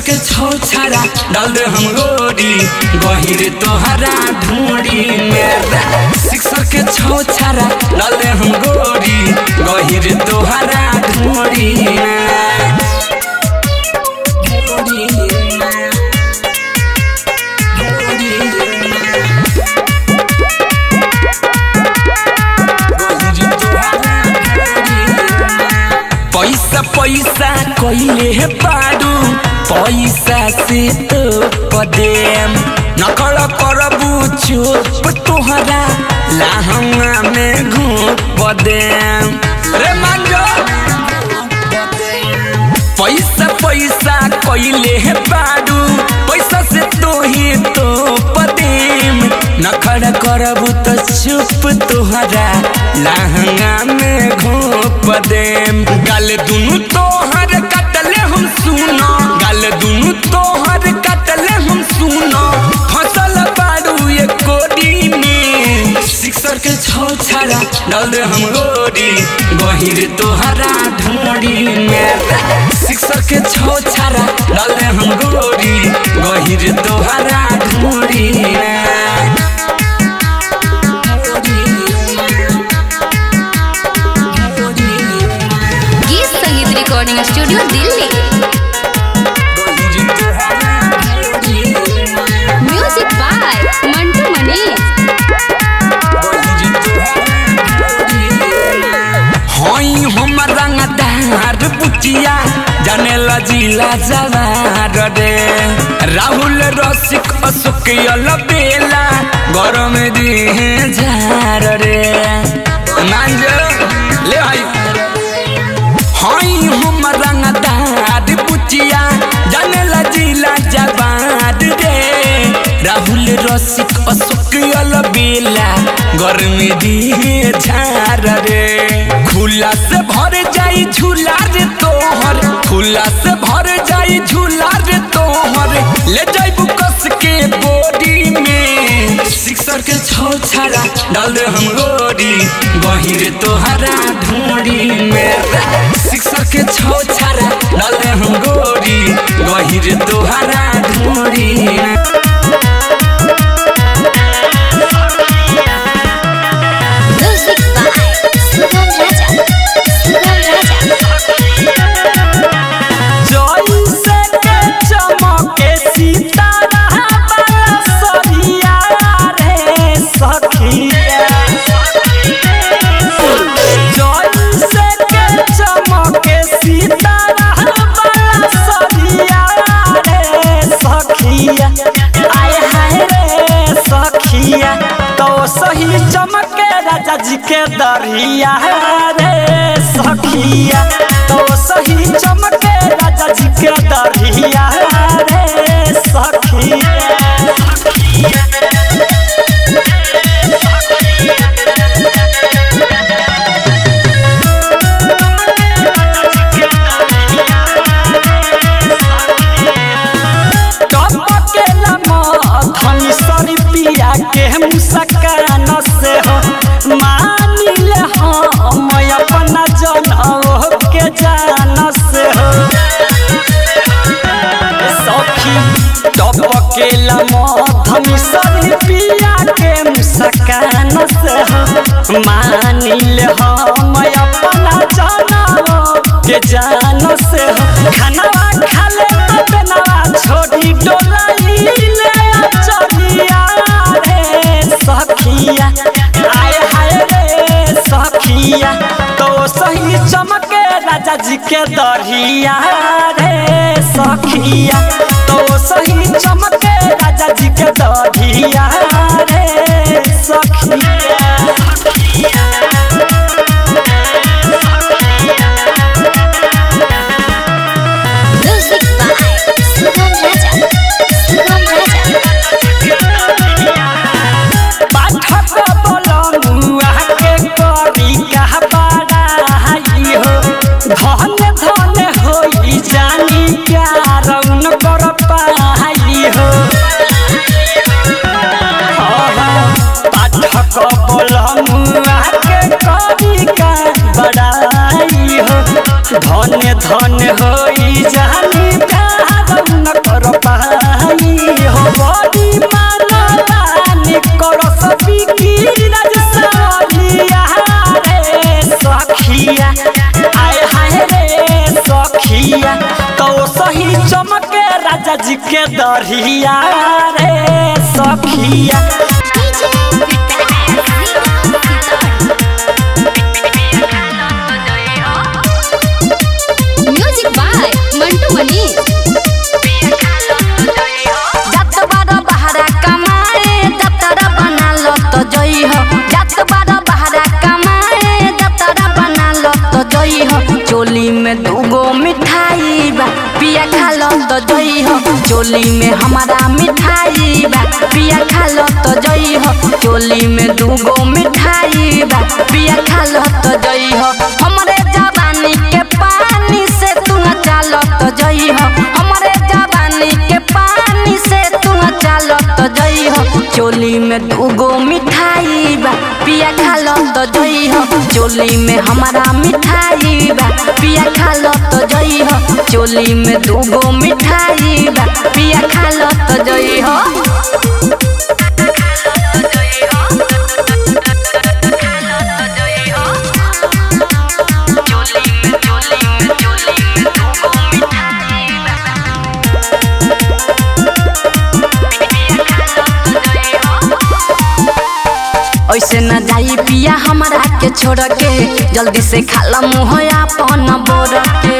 के छौ छारा डाल दे हम गोरी गहिर तोहरा ढूंढी में। सिक्सर के छौ छारा डाल दे हम गोरी गहिर तोहरा ढूंढी में। पैसा पैसा कइले हे पाडू पैसा से तो पदेम नकल करबू चुप तोहरा लाहंगा में घूप देम रे मांगो। पैसा पैसा कइले हे पाडू पैसा से तो ही तो पदेम नखड़ करबू तो चुप तोहरा लाहंगा में घूप देम। गाल दुनु तोहर कटले हम सुनो गाल दुनु तोहर कटले हम सुनो फसल बाड़ू ये कोडी में। सिक्सर के छौ छारा डाल दे हम गोरी गहिर तोहरा ढूंढी में। सिक्सर के छौ छारा डाल दे हम गोरी गहिर तोहरा ढूंढी में। Recording studio Delhi. Music by Mantu Manish. हई हम रंगदार बुचिया जाने लजीला जवार रे राहुल रसिक अशोक बेला गरम दिहे झार रे मांज ले भाई। हई हम रंगदार बुचिया जाने लजीला जवार रे राहुल रसिक अशोक बेला गरम दिहे झार रे। खुला से भर जाई झूला रे तोहर खुला से भर जाई झूला रे तोहर ले जाइबू कस के बॉडी में। सिक्सर के छौ छारा डाल दे हम गोरी गहिर तोहरा ढूंढी में। सिक्सर के छौ छारा डाल दे हम गोरी गहिर तोहरा ढूंढी में। सही चमके राजा जी के दरिया रे सखिया तो सही चमके राजा जी के दरिया रे सखिया। के मुस्कान से हो मानिल हम अपना जनौ के जान से हो सखी टपकेला मधमी सरी पिया के मुस्कान से हो मानिल हम अपना जनौ के जान से हो। खाना खाले बेनवा छोड़ी डोलाई ले चलिया सखिया आए हाय रे सखिया तो सही चमके राजा जी के दरिया रे सखिया तो सही चमके राजा जी के दरिया रे सखिया। धन धन होई जानी प्यार उन कर पाई हो पाठक बोलमुआ के करी का बड़ाई हो। धन धन होई जानी प्यार उन चमके राजा जी के दरिया रे सखिया। Music by Mantu Manish. जात बारा बहरा कमाए दतरा बना लो तो जई हो। जात बारा बहरा कमाए दतरा बना लो तो जई हो। चोली में दूगो मिठाई बा पिया खा लो तो जई हो। चोली में हमारा मिठाई बा पिया खा लो तो जई हो। चोली में दूगो मिठाई बा पिया खा लो तो जई हो। हमरे जवानी के पानी से तू चालो तो जई हो। हमरे जवानी के पानी से तू चालो तो जई हो। चोली में दूगो मिठाई बा पिया खा लो तो जई हो। चोली में हमारा मिठाई बा पिया खा लो तो जई हो। चोली में दूगो मिठाई बा पिया खा लो तो जई हो। ऐसे न जाई पिया हमारा के छोड़ के। जल्दी से खाला मुँह अपन बोर के।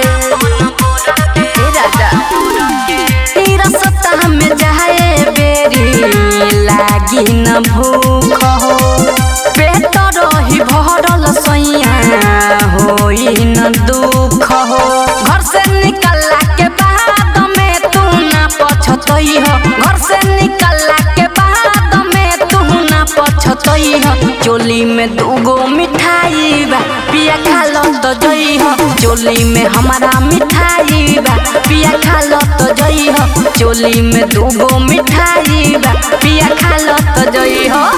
राजा तेरा सप्ताह में जाए बेरी लागी न भूख हो। पेट रही भरल सैया होई न दुख हो। घर से निकलला के बाद में तू ना पछतई हो। घर से निकलला के बाद में तू ना पछतई हो। चोली में दूगो मिठाई बा पिया खा लो तो जई हो। चोली में हमारा मिठाई बा पिया खा लो तो जई हो। चोली में दूगो मिठाई बा पिया खा लो तो जई हो।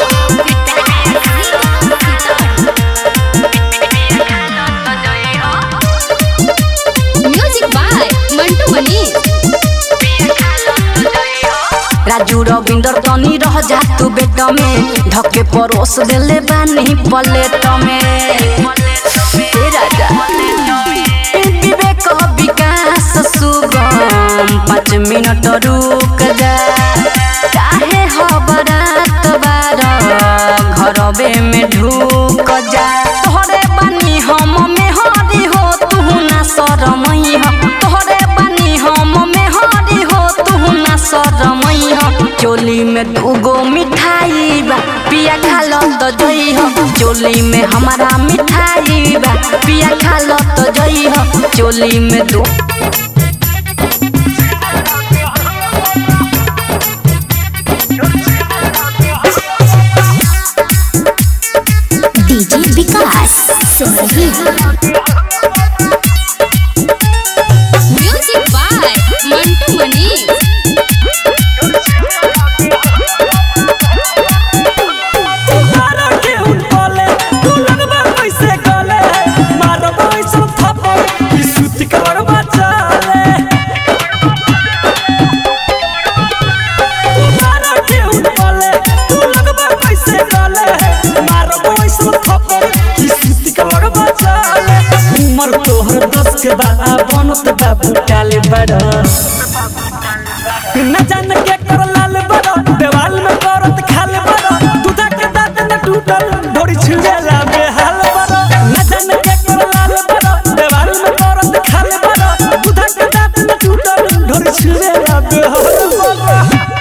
Music by Mantu Manish. राजू रविंदर तनी रह जा तू बेट में। ढके परोस देले बानी प्लेट में। राजा विवेक विकास सुगम 5 मिनट रुक जा। काहे हबरात बार घरबे में ढुक जा। तोहरे बानी हम में हरी हो तू ना शरमई हो। तोहरे बानी हम में हरी हो तू ना शरमई हो। चोली में दूगो मिठाई बा पिया खा लो तो जई हो। चोली में हमारा मिठाई बा पिया खा लो तो जई हो। चोली में दू DJ Vikas Simrahi. Music by Mantu Manish. बनत बाबू काले बड़ा न जान के कर लाल बड़ा। देवाल में करत खाल बड़ा। दूधा के दांत न टूटल ढोरी छिलेला बेहाल बड़ा। न जान के कर लाल बड़ा। देवाल में करत खाल बड़ा। दूधा के दांत न टूटल ढोरी छिलेला बेहाल बड़ा।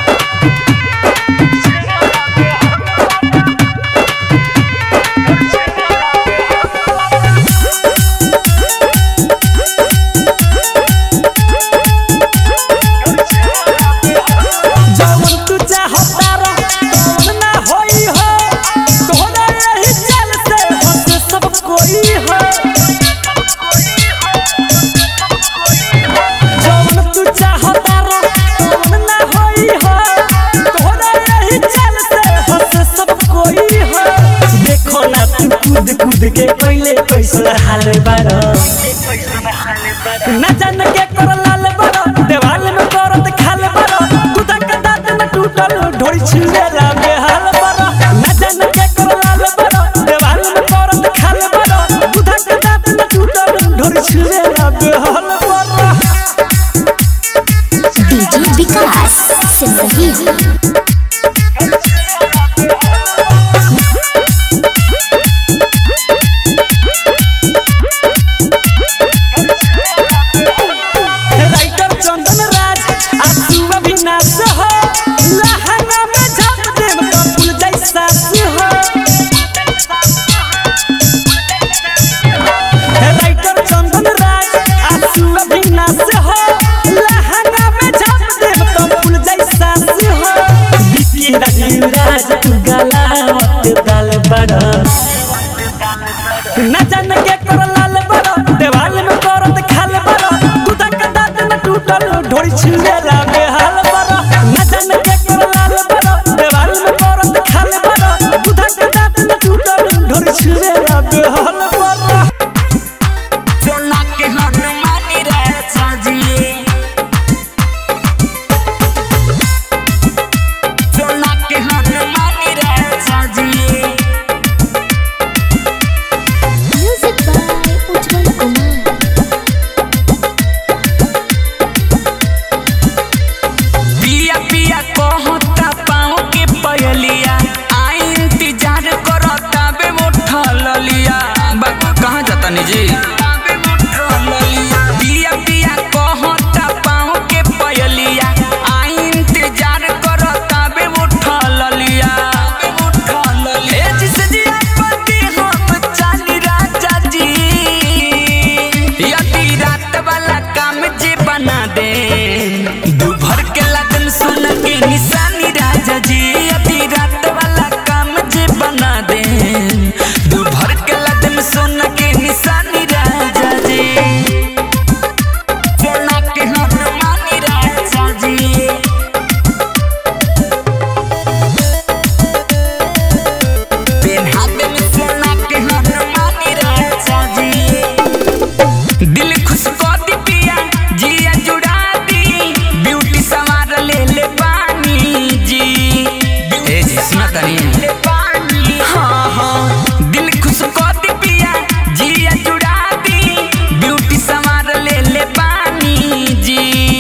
कूद के पहले कैसे हाल बारो। न जान के कर लाल बारो। देवाल में करत खाल बारो। दूधा के दांत न टूटल ढोरी छिलेला बेहाल बारो। न जान के कर लाल बारो। देवाल में करत खाल बारो। दूधा के दांत न टूटल ढोरी छिलेला बेहाल बारो। सिमरही राइटर चंदन राज आसू अविनाश हो लहंगा में झाप देव तो फूल जैसा हो राइटर चंदन राज आसू अविनाश हो लहंगा में झाप देव तो फूल जैसा हो बिकी राज तू गलावत दाल बड़ा न जान के कर लाल बड़ा देवाल में करत खाल बड़ा टूटल ढोरी छिलेला बेहाल बड़ा न जान के कर लाल बड़ा देवाल में करत खाल बड़ा बुधा के दांत में टूटल ढोरी छिलेला बेहाल बड़ा सोना के हनुमानी रे साजी सोना के हनुमानी रे साजी म्यूजिक बाय उज्जवल कुमार पिया पिया कहता पाँव के पयलिया आई इंतजार करता बे उठल लिया कहाँ जाता निजी पिया पिया कहता पाँव के पयलिया आई इंतजार करता बे उठल लिया ए जिसे जिया पति हम चाली राजा जी यदि रात वाला काम जे बना दे दोपहर के लगन सुन के निशानी राजा जी यदि रात वाला काम जे बना दे दोपहर के लगन सुन के निशानी राजा जी सोना के हनुमानी राजा जी पेन हाथ में सोना के हनुमानी राजा जी दिल खुश कर दी पिया जिया जुड़ा दी ब्यूटी सवार ले ले पानी जी ए जी सुना तनी हाँ हाँ दिल खुश कर दी पिया जिया जुड़ा दी ब्यूटी सवार ले ले पानी जी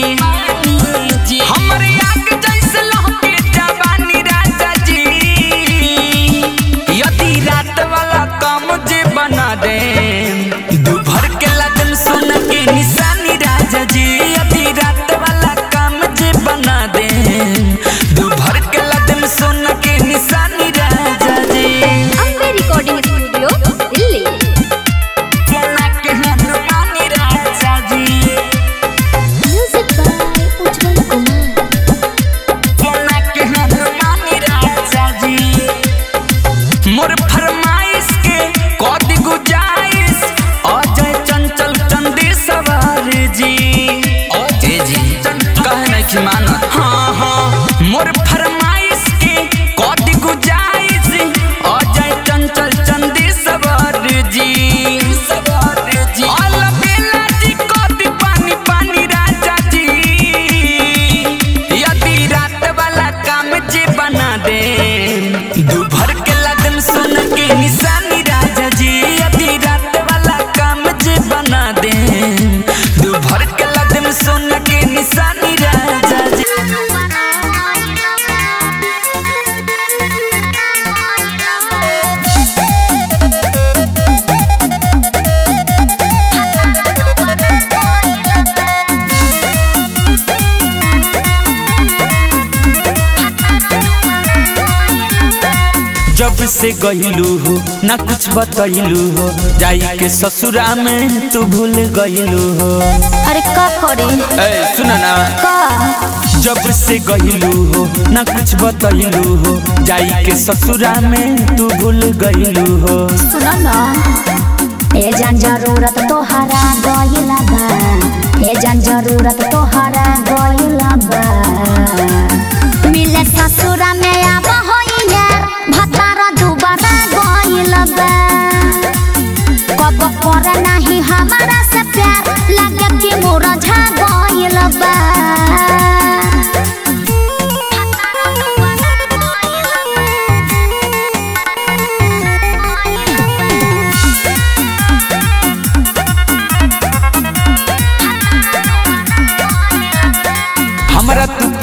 हमरे आग जैसे लहके जवानी राजा जी यदि रात वाला काम जे बना दे दोपहर के लगन सुन के निशानी राजा जी यदि रात वाला काम जे बना दे दोपहर के लगन सुन के निशानी राजा जी अम्बे रिकॉर्डिंग स्टूडियो दिल्ली सोना के हनुमानी राजा जी म्यूजिक बाय उज्जवल कुमार सोना के हनुमानी राजा जी मोर फरमाइश के कद गुजाइश अजय चंचल चंदी सवार जी अजय जी कहे नहीं कि माना हाँ हाँ मोर फरमाइश के कद गुजाइश अजय चंचल चंदी सवार जी अल बेला जी कद पानी पानी राजा जी यदि रात वाला काम जे बना दे दोपहर के लगन सुन के निशानी राजा जी यदि रात वाला काम जे बना दे दोपहर के लगन सुन के निशानी राजा जी जब से गइलू हो ना कुछ बतैलू हो जाई के ससुरा में तू भूल गइलू हो अरे का करे ए सुना ना का जब से गइलू हो ना कुछ बतैलू हो जाई के ससुरा में तू भूल गइलू हो सुना ना ए जान जरूरत तोहरा गइला बा ए जान जरूरत तोहरा गइला बा मिले ससुरा में आब होई यार भतारा दोबारा गइला बा कब करे नहीं हमारा से प्यार लगे कि मोरा झा गइला बा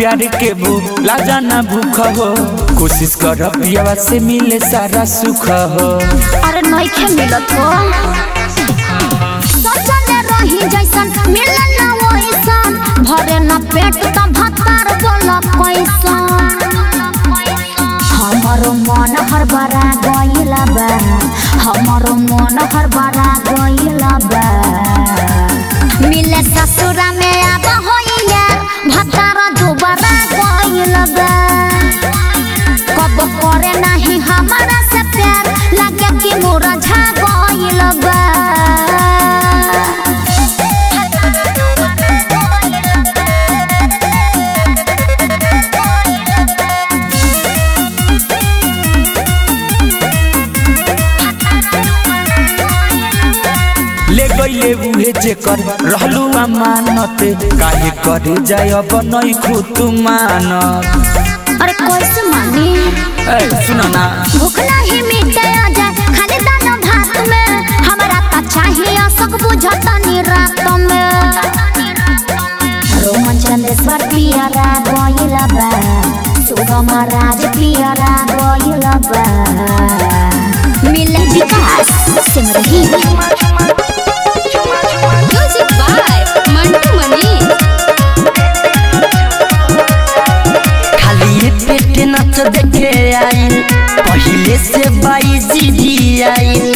प्यार के भूला जाना भूख हो कोशिश कर पियावा से मिले सारा सुख हो अरे नहीं के मिलत हो सोचले रही जैसन मिले ना वैसन भरे ना पेट त भतार बोला कैसन हमारो मन हर बरा गइला बा हमारो मन हर बरा गइला बा मिले ससुरा में आब होइया भतार दुबारा गइला बा कब करे नहीं हमारा से प्यार लगे कि मोरा झा गइला बा ले गईले उहे जेकर रहलू अमानत काहे करे जाय अब नहीं खुद मानत अरे कैसे मानी सुनो ना भूख नहीं मिटे जाए खाली दाना भात में हमारा त चाहिए सब बुझता नी रात में रोमन चंदेश्वर पियरा गइला बा सुगम राज पियरा गइला बा मिले विकास सिमरही म्यूजिक बाय मंटू मनी खाली पेट नाच देखे आइल पहिले से बाई जी आइल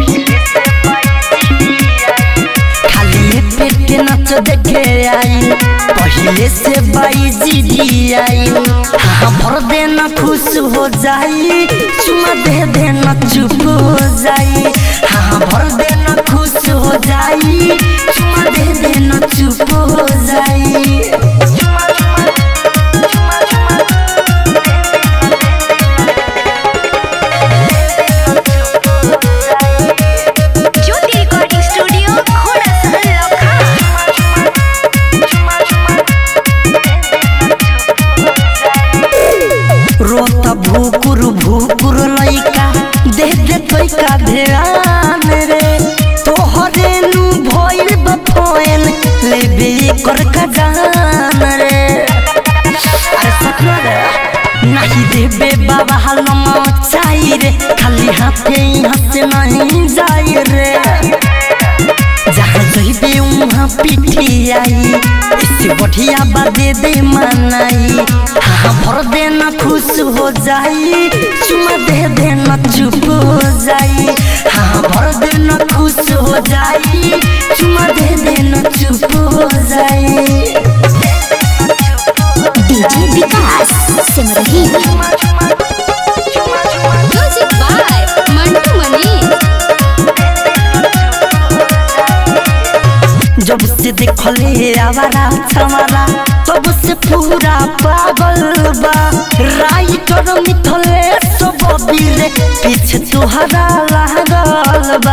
खाली पेट नाच देखे आइल पहिले से बाई जी आइल हाँ भर देना खुश हो जाई चुमा दे देना चुप हो जाई हाँ भर देना खुश हो जाई चुमा दे देना चुप हो जाई ज्योति रिकॉर्डिंग स्टूडियो घोड़ा सहल लखा रोता भूकुर भूकुर लइका दे दे तोइका ध्यान रे तोहरे नु भइल बफोन लेबे कर खजान रे अरे सखना रे नहीं देबे बाबा हलम चाही रे खाली हाथे यहाँ से नहीं जाई रे जहाँ जइबे वहाँ पिठी आई इससे बढ़िया बादे दे मनाई हाँ भर देना खुश हो जाई चुमा दे देना चुप हो जाई हाँ भर देना खुश हो जाई चुमा दे देना चुप हो जाई DJ Vikas Simrahi music by Mantu Mani जब से देखले आवारा छमारा तब से पूरा पागल बा राइटर मिथले सब बीरे पीछे तोहरा लागल बा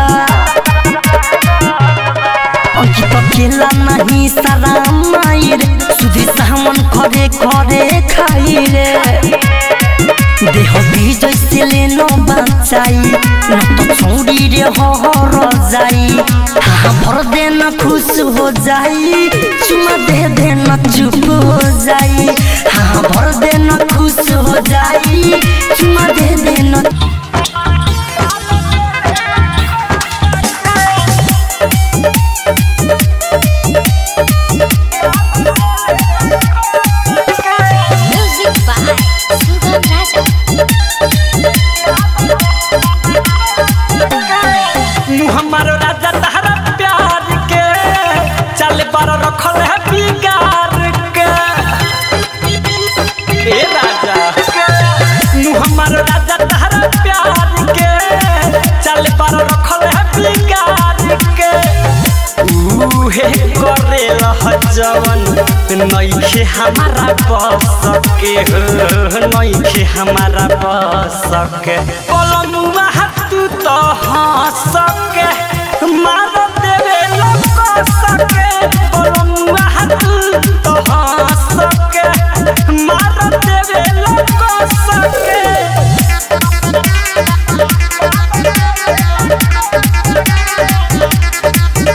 अंकित अकेला नहीं सारा माई रे सुधी सामन करे करे खाई रे देह बीज से लेनो बचाई न तो छोड़ी रे हो जाई हाँ भर देना खुश हो जाई चुमा दे देना चुप हो जाई हाँ भर देना खुश हो जाई चुमा दे देना म्यूजिक बाय सुगम राजा हमारो राजा तहरा प्यार के चल पर रखल है बिगाड़ के ए राजा हमारो राजा तहरा प्यार के चल पर रखल है बिगाड़ के उहे करे लह जवन नइखे हमारा बस के नइखे हमारा बस के बोलनुआ हाथ तो हंस के मार देवे लोग सके बोलनुआ हाथ तो हंस के मार देवे लोग सके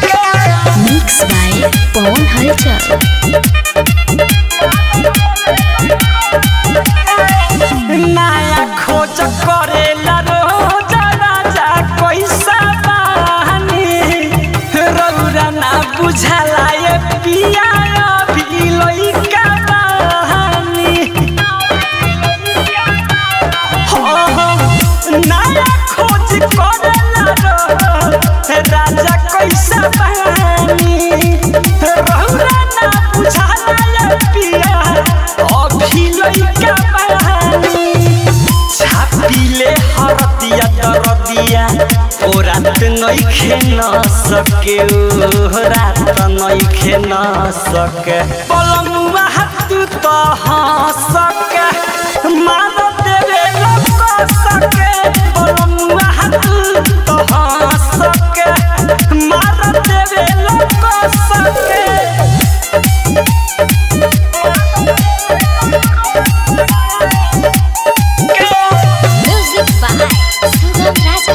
मिक्स बाय पवन हलचल नइखे न सके रात नइखे न सके पलमुआ तू तो हंसके मार देवे लोग सके पलमुआ तू तो हंसके मार देवे लोग सके Music by Sugam Raja.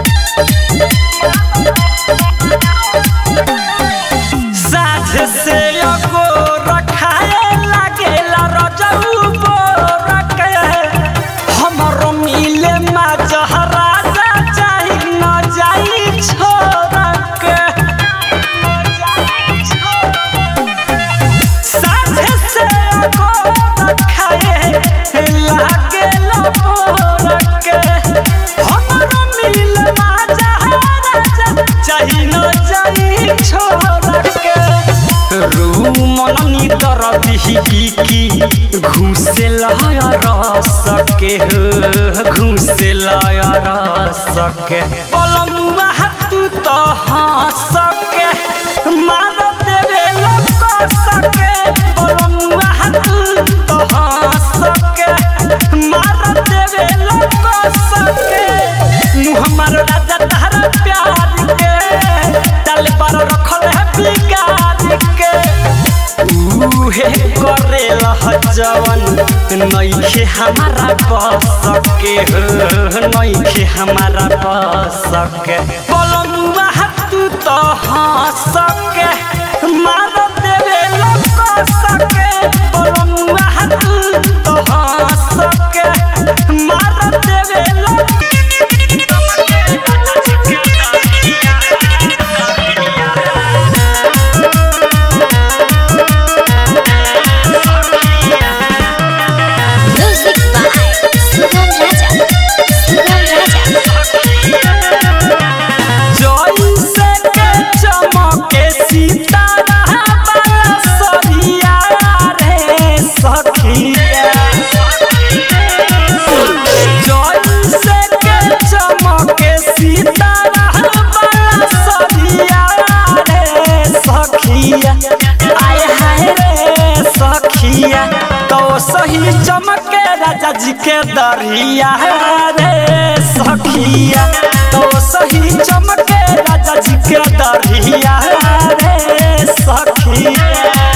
साझ से अगो रखाए लागेला रजऊ बोरके हमरो मिले मा जहराजा चाही न जाई छोरके साझ से अगो रखाए लागेला बोरके हमरो मिले मा जहराजा चाही न जाई छोरके रूमनी तरफी की घुसे लाया रसके घुसे लाया रसके पलमुआ तू तो हंसके मार देवे लोग सके पलमुआ तू तो हंसके मार देवे लोग सके मुहम्मद राजा तारा प्यार के डाल पर रखल है बिगाड़ के उहे करेला जवन नइखे हमारा बस के नइखे हमारा बस के पलमुआ तू तो हंसके मार देवे लोग सके पलमुआ तू तो हंसके मार देवे लोग Music by Sugam Raja. Sugam Raja. जैसे के चमके सितारा वाला सरिया रे सखिया जैसे के चमके सितारा वाला सरिया रे सखिया आय हाय रे सखिया तो सही चमके राजा जी के दरिया रे सखिया तो सही चमके राजा जी के दरिया रे सखिया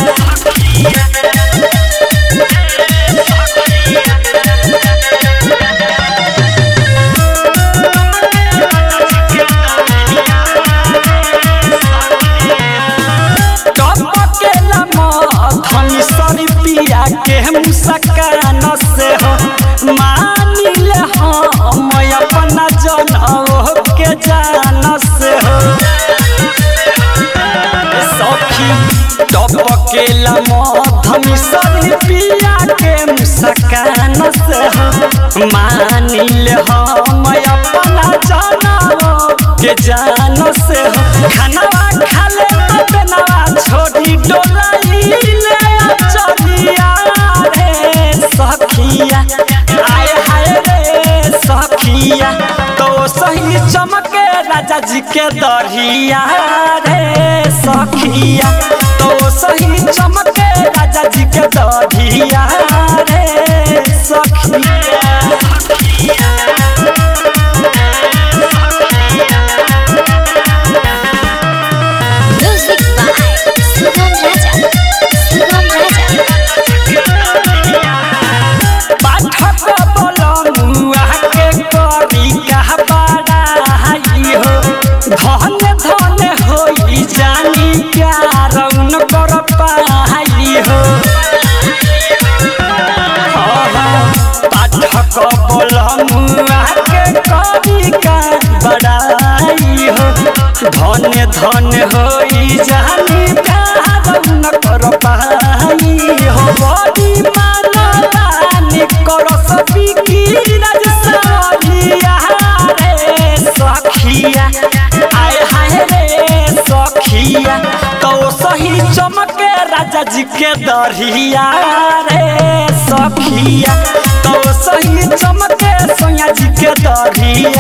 टपकेला मधनी सरी पिया के मुस्कान से हो मानिले हम अपना जनौ के जान से हो सखी टपकेला मधनी सरी पिया के मुस्कान से हो मानिले हम अपना जनौ के जान से हो खानावा खाले बनवा छोड़ी डोलाई ले चलिया रे सखिया आय हाय रे सखिया तो सही चमके राजा जी के दरिया रे सखिया तो सही चमके राजा जी के दरिया रे सखिया Music by Sugam Raja. Sugam Raja. Pathak बोलमुआ के करी कह बड़ाई हो धन धन होई जानी प्यार उन कर पाई हो पाठक बोलमुआ के करी कह बड़ाई हो धन धन होई जानी प्यार उन कर पाई हो बड़ी मानवानी कर सभी की राज सरिया रे सखिया आय हाय रे सखिया तो सही चमके राजा जी के दरिया रे सखिया तो सही चमके सोया जी के दरिया